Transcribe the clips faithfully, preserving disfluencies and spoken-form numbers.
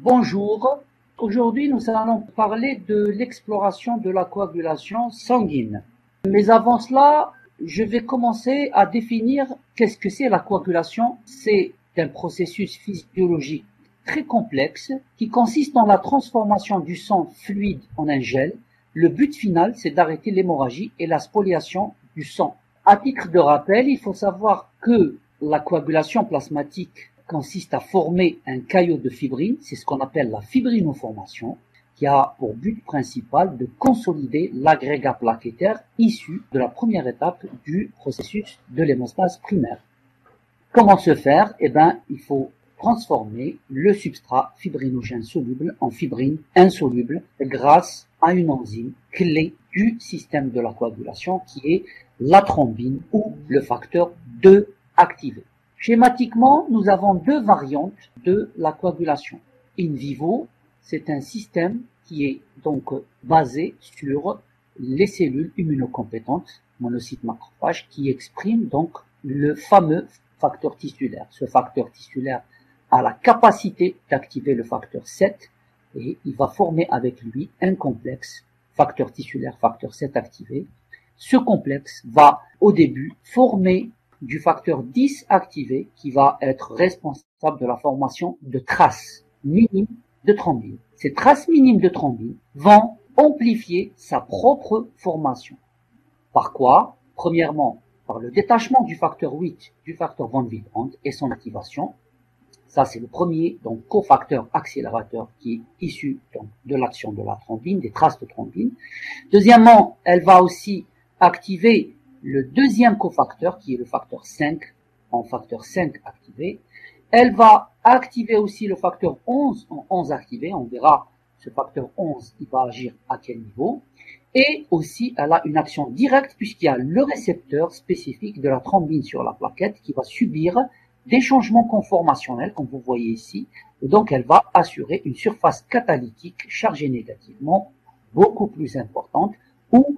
Bonjour, aujourd'hui nous allons parler de l'exploration de la coagulation sanguine. Mais avant cela, je vais commencer à définir qu'est-ce que c'est la coagulation. C'est un processus physiologique très complexe qui consiste dans la transformation du sang fluide en un gel. Le but final, c'est d'arrêter l'hémorragie et la spoliation du sang. À titre de rappel, il faut savoir que la coagulation plasmatique consiste à former un caillot de fibrine, c'est ce qu'on appelle la fibrinoformation, qui a pour but principal de consolider l'agrégat plaquettaire issu de la première étape du processus de l'hémostase primaire. Comment se faire? Eh bien, il faut transformer le substrat fibrinogène soluble en fibrine insoluble grâce à une enzyme clé du système de la coagulation qui est la thrombine ou le facteur deux activé. Schématiquement, nous avons deux variantes de la coagulation. In vivo, c'est un système qui est donc basé sur les cellules immunocompétentes, monocytes macrophages, qui expriment donc le fameux facteur tissulaire. Ce facteur tissulaire a la capacité d'activer le facteur sept et il va former avec lui un complexe facteur tissulaire, facteur sept activé. Ce complexe va au début former du facteur dix activé qui va être responsable de la formation de traces minimes de thrombine. Ces traces minimes de thrombine vont amplifier sa propre formation. Par quoi? Premièrement, par le détachement du facteur huit du facteur von Willebrand et son activation. Ça, c'est le premier donc cofacteur accélérateur qui est issu donc, de l'action de la thrombine, des traces de thrombine. Deuxièmement, elle va aussi activer le deuxième cofacteur qui est le facteur cinq en facteur cinq activé. Elle va activer aussi le facteur onze en onze activé. On verra ce facteur onze, il va agir à quel niveau. Et aussi, elle a une action directe puisqu'il y a le récepteur spécifique de la thrombine sur la plaquette qui va subir des changements conformationnels, comme vous voyez ici. Et donc, elle va assurer une surface catalytique chargée négativement beaucoup plus importante où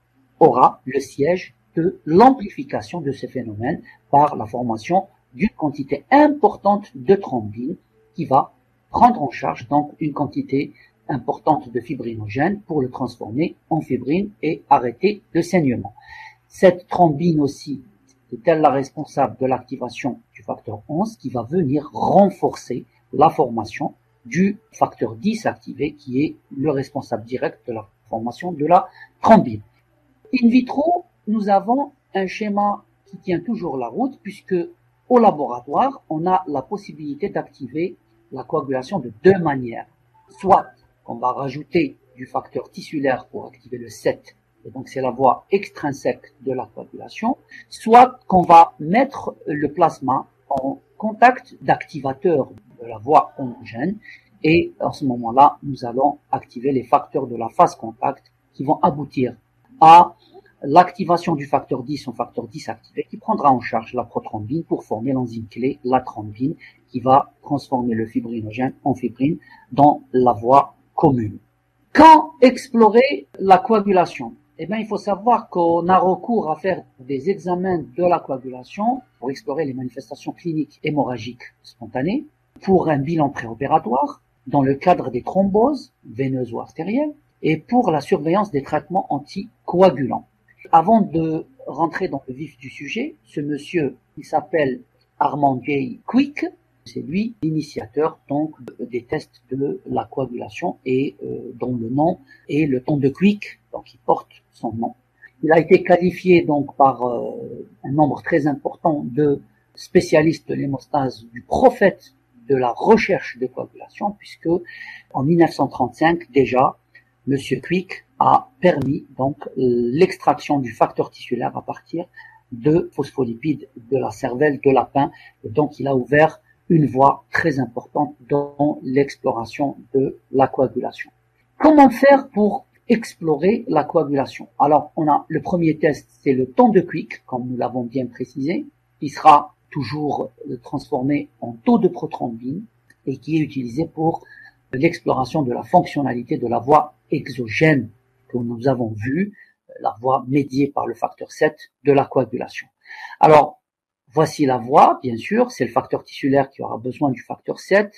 aura le siège de l'amplification de ce phénomène par la formation d'une quantité importante de thrombine qui va prendre en charge donc une quantité importante de fibrinogène pour le transformer en fibrine et arrêter le saignement. Cette thrombine aussi est-elle la responsable de l'activation du facteur onze qui va venir renforcer la formation du facteur dix activé qui est le responsable direct de la formation de la thrombine. In vitro, nous avons un schéma qui tient toujours la route puisque au laboratoire, on a la possibilité d'activer la coagulation de deux manières. Soit on va rajouter du facteur tissulaire pour activer le sept, et donc c'est la voie extrinsèque de la coagulation, soit qu'on va mettre le plasma en contact d'activateur de la voie homogène, et à ce moment-là, nous allons activer les facteurs de la phase contact qui vont aboutir à l'activation du facteur dix en facteur dix activé qui prendra en charge la prothrombine pour former l'enzyme clé, la thrombine, qui va transformer le fibrinogène en fibrine dans la voie commune. Quand explorer la coagulation? Eh bien, il faut savoir qu'on a recours à faire des examens de la coagulation pour explorer les manifestations cliniques hémorragiques spontanées, pour un bilan préopératoire, dans le cadre des thromboses veineuses ou artérielles, et pour la surveillance des traitements anticoagulants. Avant de rentrer dans le vif du sujet, ce monsieur, il s'appelle Armand J. Quick, c'est lui l'initiateur donc des tests de la coagulation et euh, dont le nom est le ton de Quick, donc il porte son nom. Il a été qualifié donc par euh, un nombre très important de spécialistes de l'hémostase du prophète de la recherche de coagulation, puisque en mille neuf cent trente-cinq déjà, Monsieur Quick a permis donc l'extraction du facteur tissulaire à partir de phospholipides de la cervelle de lapin. Et donc, il a ouvert une voie très importante dans l'exploration de la coagulation. Comment faire pour explorer la coagulation? Alors, on a le premier test, c'est le temps de Quick, comme nous l'avons bien précisé, qui sera toujours transformé en taux de prothrombine et qui est utilisé pour l'exploration de la fonctionnalité de la voie exogène que nous avons vu, la voie médiée par le facteur sept de la coagulation. Alors, voici la voie, bien sûr, c'est le facteur tissulaire qui aura besoin du facteur sept,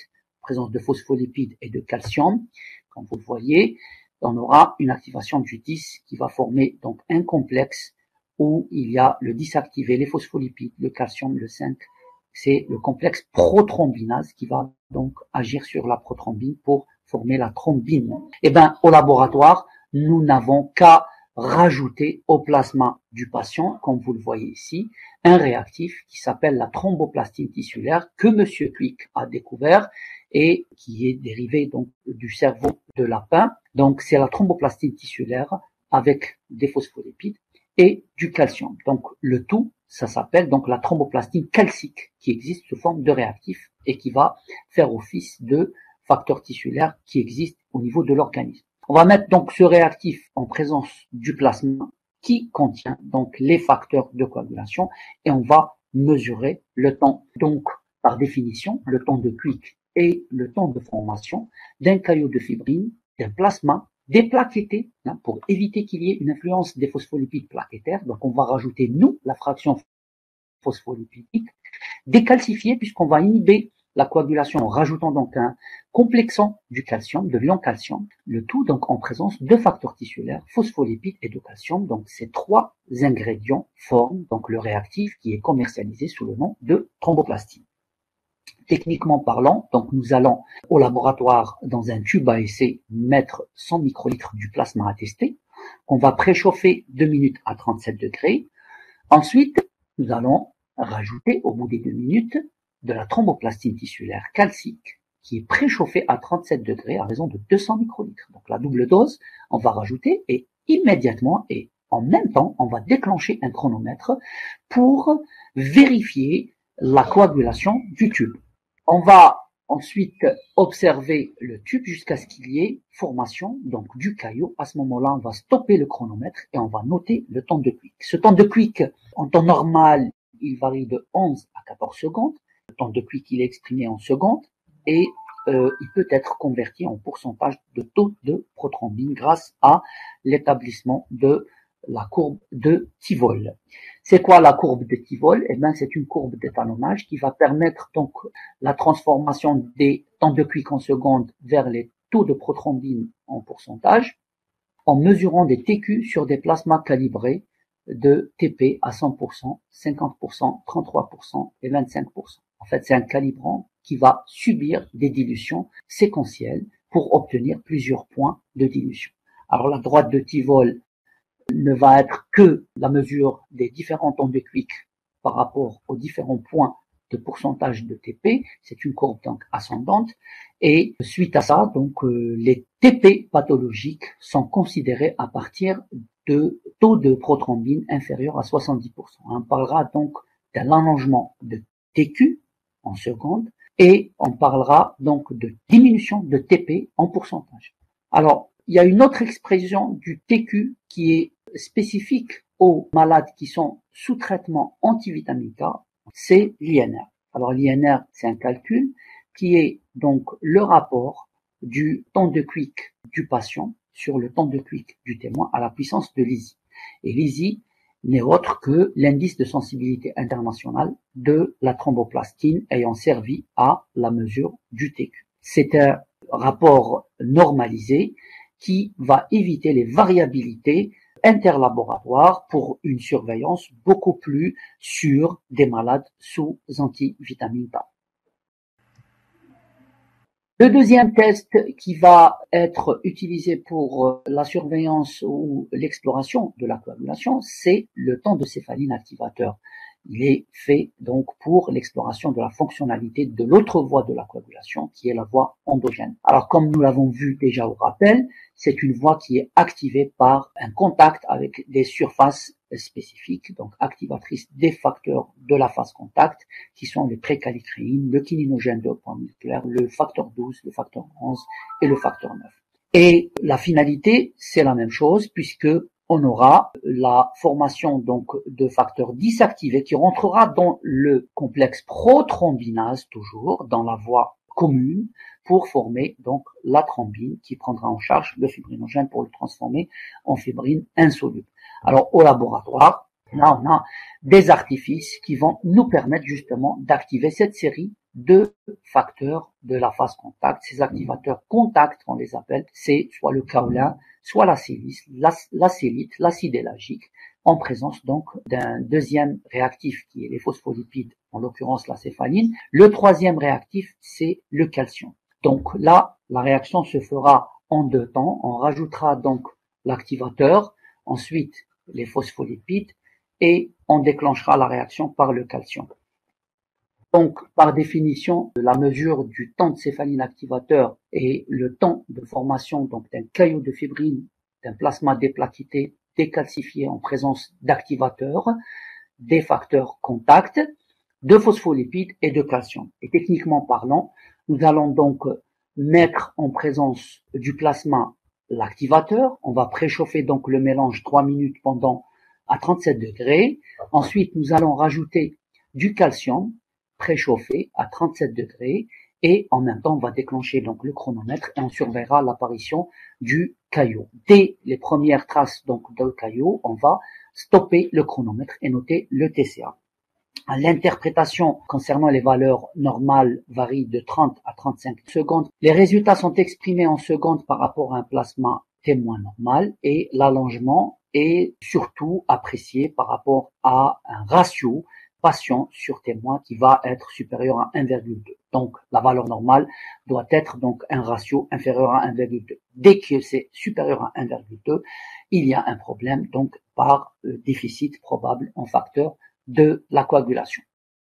présence de phospholipides et de calcium, comme vous le voyez, on aura une activation du dix qui va former donc un complexe où il y a le dix activé, les phospholipides, le calcium, le cinq. C'est le complexe prothrombinase qui va donc agir sur la prothrombine pour former la thrombine. Eh ben, au laboratoire, nous n'avons qu'à rajouter au plasma du patient, comme vous le voyez ici, un réactif qui s'appelle la thromboplastine tissulaire que Monsieur Quick a découvert et qui est dérivé donc du cerveau de lapin. Donc, c'est la thromboplastine tissulaire avec des phospholipides et du calcium. Donc, le tout, ça s'appelle donc la thromboplastine calcique qui existe sous forme de réactif et qui va faire office de facteur tissulaire qui existe au niveau de l'organisme. On va mettre donc ce réactif en présence du plasma qui contient donc les facteurs de coagulation et on va mesurer le temps. Donc, par définition, le temps de Quick et le temps de formation d'un caillot de fibrine, d'un plasma déplaquetté, hein, pour éviter qu'il y ait une influence des phospholipides plaquettaires. Donc, on va rajouter, nous, la fraction phospholipidique décalcifiée puisqu'on va inhiber la coagulation en rajoutant donc un complexant du calcium, de l'ion calcium, le tout donc en présence de facteurs tissulaires, phospholipides et de calcium. Donc, ces trois ingrédients forment donc le réactif qui est commercialisé sous le nom de thromboplastine. Techniquement parlant, donc nous allons au laboratoire dans un tube à essai mettre cent microlitres du plasma à tester, qu'on va préchauffer deux minutes à trente-sept degrés. Ensuite, nous allons rajouter au bout des deux minutes de la thromboplastine tissulaire calcique qui est préchauffée à trente-sept degrés à raison de deux cents microlitres. Donc la double dose, on va rajouter et immédiatement et en même temps, on va déclencher un chronomètre pour vérifier la coagulation du tube. On va ensuite observer le tube jusqu'à ce qu'il y ait formation donc du caillot. À ce moment-là, on va stopper le chronomètre et on va noter le temps de Quick. Ce temps de Quick, en temps normal, il varie de onze à quatorze secondes. Le temps de Quick, il est exprimé en secondes et euh, il peut être converti en pourcentage de taux de prothrombine grâce à l'établissement de la courbe de Thievold. C'est quoi la courbe de Thievold? Eh bien, c'est une courbe d'étalonnage qui va permettre donc la transformation des temps de Quick en secondes vers les taux de prothrombine en pourcentage en mesurant des T Q sur des plasmas calibrés de T P à cent pour cent, cinquante pour cent, trente-trois pour cent et vingt-cinq pour cent. En fait, c'est un calibrant qui va subir des dilutions séquentielles pour obtenir plusieurs points de dilution. Alors, la droite de Thievold ne va être que la mesure des différents temps de Quick par rapport aux différents points de pourcentage de T P. C'est une courbe donc ascendante. Et suite à ça, donc euh, les T P pathologiques sont considérés à partir de taux de prothrombine inférieur à soixante-dix pour cent. On parlera donc d'un allongement de T Q en secondes et on parlera donc de diminution de T P en pourcentage. Alors, il y a une autre expression du T Q qui est spécifique aux malades qui sont sous traitement antivitamine K, c'est l'I N R. Alors l'I N R, c'est un calcul qui est donc le rapport du temps de Quick du patient sur le temps de Quick du témoin à la puissance de l'I S I. Et l'I S I n'est autre que l'indice de sensibilité internationale de la thromboplastine ayant servi à la mesure du T Q. C'est un rapport normalisé qui va éviter les variabilités interlaboratoires pour une surveillance beaucoup plus sûre des malades sous antivitamine K. Le deuxième test qui va être utilisé pour la surveillance ou l'exploration de la coagulation, c'est le temps de céphaline activateur. Il est fait donc pour l'exploration de la fonctionnalité de l'autre voie de la coagulation, qui est la voie endogène. Alors, comme nous l'avons vu déjà au rappel, c'est une voie qui est activée par un contact avec des surfaces spécifiques, donc activatrices des facteurs de la phase contact, qui sont les précalicréines, le kininogène de haut point moléculaire, le facteur douze, le facteur onze et le facteur neuf. Et la finalité, c'est la même chose, puisque on aura la formation donc de facteur dix activé qui rentrera dans le complexe prothrombinase, toujours dans la voie commune, pour former donc la thrombine qui prendra en charge le fibrinogène pour le transformer en fibrine insoluble. Alors au laboratoire, là on a des artifices qui vont nous permettre justement d'activer cette série deux facteurs de la phase contact. Ces activateurs contact, on les appelle, c'est soit le kaolin, soit la silice, l'acélite, l'acide éllagique, en présence donc d'un deuxième réactif qui est les phospholipides, en l'occurrence la céphaline. Le troisième réactif, c'est le calcium. Donc là, la réaction se fera en deux temps. On rajoutera donc l'activateur, ensuite les phospholipides, et on déclenchera la réaction par le calcium. Donc, par définition, la mesure du temps de céphaline activateur et le temps de formation donc d'un caillot de fibrine, d'un plasma déplaquité décalcifié en présence d'activateurs, des facteurs contact, de phospholipides et de calcium. Et techniquement parlant, nous allons donc mettre en présence du plasma l'activateur. On va préchauffer donc le mélange trois minutes pendant à trente-sept degrés. Ensuite, nous allons rajouter du calcium préchauffé à trente-sept degrés et en même temps on va déclencher donc le chronomètre et on surveillera l'apparition du caillot. Dès les premières traces donc de caillot, on va stopper le chronomètre et noter le T C A. L'interprétation concernant les valeurs normales varie de trente à trente-cinq secondes. Les résultats sont exprimés en secondes par rapport à un plasma témoin normal et l'allongement est surtout apprécié par rapport à un ratio patient sur témoin qui va être supérieur à un virgule deux. Donc, la valeur normale doit être donc un ratio inférieur à un virgule deux. Dès que c'est supérieur à un virgule deux, il y a un problème donc par euh, déficit probable en facteur de la coagulation.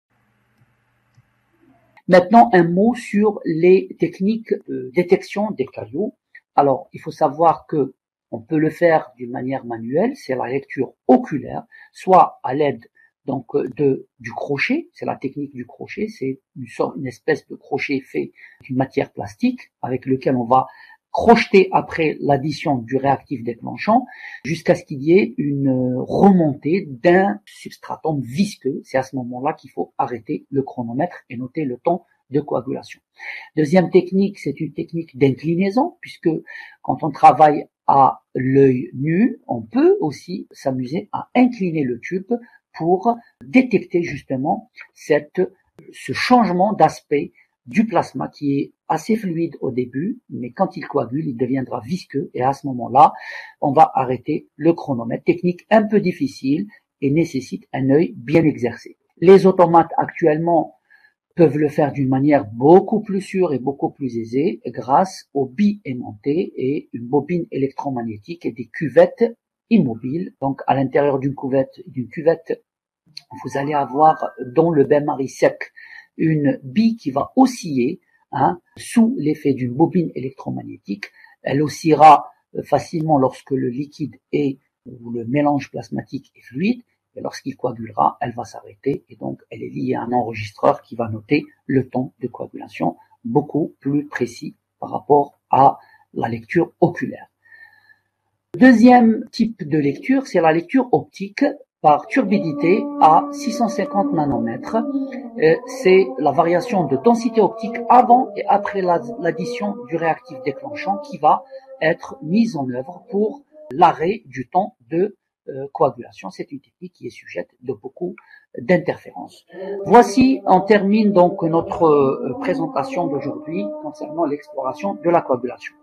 Maintenant, un mot sur les techniques de détection des caillots. Alors, il faut savoir que on peut le faire d'une manière manuelle, c'est la lecture oculaire, soit à l'aide donc de du crochet, c'est la technique du crochet, c'est une sorte, une espèce de crochet fait d'une matière plastique avec lequel on va crocheter après l'addition du réactif déclenchant jusqu'à ce qu'il y ait une remontée d'un substratum visqueux. C'est à ce moment-là qu'il faut arrêter le chronomètre et noter le temps de coagulation. Deuxième technique, c'est une technique d'inclinaison, puisque quand on travaille à l'œil nu, on peut aussi s'amuser à incliner le tube pour détecter justement cette, ce changement d'aspect du plasma qui est assez fluide au début, mais quand il coagule, il deviendra visqueux et à ce moment-là, on va arrêter le chronomètre. Technique un peu difficile et nécessite un œil bien exercé. Les automates actuellement peuvent le faire d'une manière beaucoup plus sûre et beaucoup plus aisée grâce aux billes aimantées et une bobine électromagnétique et des cuvettes immobiles. Donc à l'intérieur d'une cuvette, d'une cuvette, vous allez avoir dans le bain-marie sec une bille qui va osciller hein, sous l'effet d'une bobine électromagnétique. Elle oscillera facilement lorsque le liquide est ou le mélange plasmatique est fluide. Et lorsqu'il coagulera, elle va s'arrêter et donc elle est liée à un enregistreur qui va noter le temps de coagulation beaucoup plus précis par rapport à la lecture oculaire. Deuxième type de lecture, c'est la lecture optique par turbidité à six cent cinquante nanomètres. C'est la variation de densité optique avant et après l'addition du réactif déclenchant qui va être mise en œuvre pour l'arrêt du temps de Euh, coagulation. C'est une technique qui est sujette de beaucoup d'interférences. Voici, on termine donc notre euh, présentation d'aujourd'hui concernant l'exploration de la coagulation.